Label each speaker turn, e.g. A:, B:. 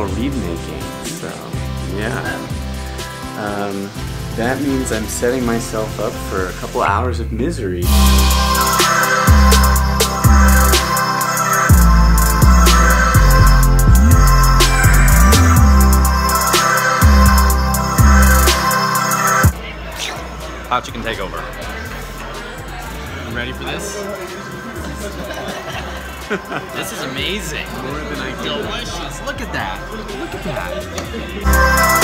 A: more reed making. So, yeah. That means I'm setting myself up for a couple hours of misery.
B: Hot chicken takeover. You ready for this? This is amazing.
A: More than I can.
B: Delicious. Look at that. Look at that.